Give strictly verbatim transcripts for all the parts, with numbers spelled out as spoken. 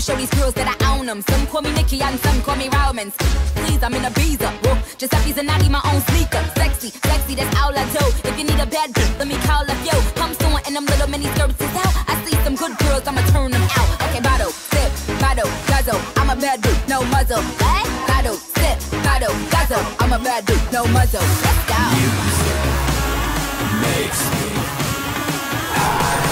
show these girls that I own them. Some call me Nikki and some call me Romans. Please, I'm in a visa. Whoa, Giuseppe's and I need my own sneaker. Sexy, sexy, that's all I do. If you need a bad bitch, let me call up yo. Come soon and them little mini skirts is out. I see some good girls, I'ma turn them out. Okay, bottle, sip, bottle, guzzle. I'm a bad dude, no muzzle. What? Bottle, sip, bottle, guzzle. I'm a bad dude, no muzzle. Let's go. Music makes me high.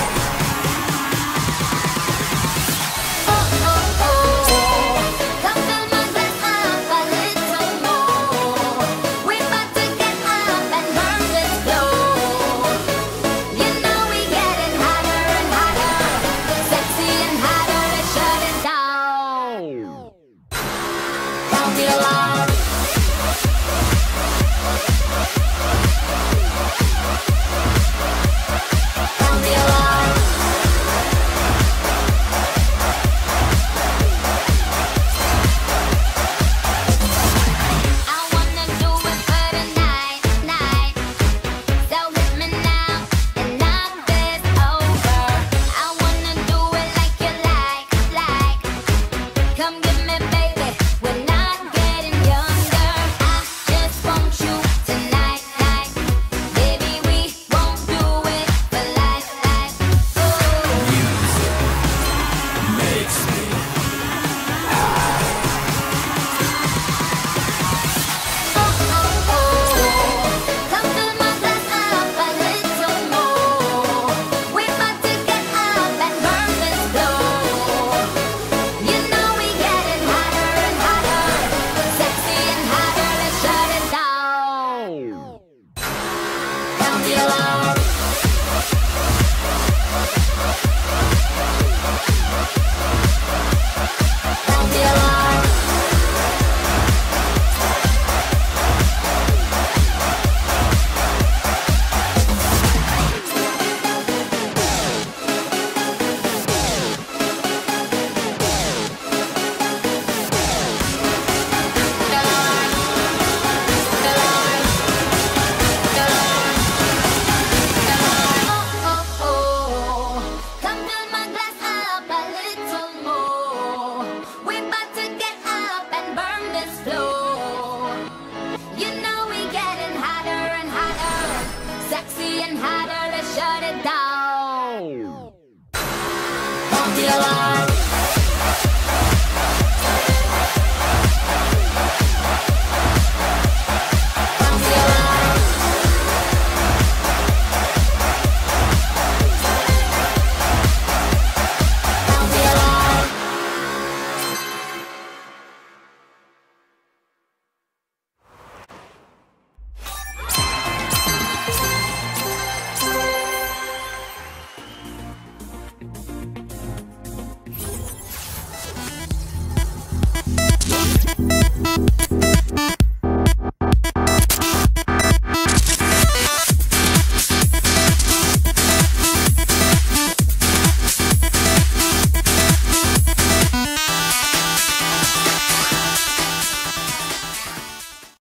Shut it down.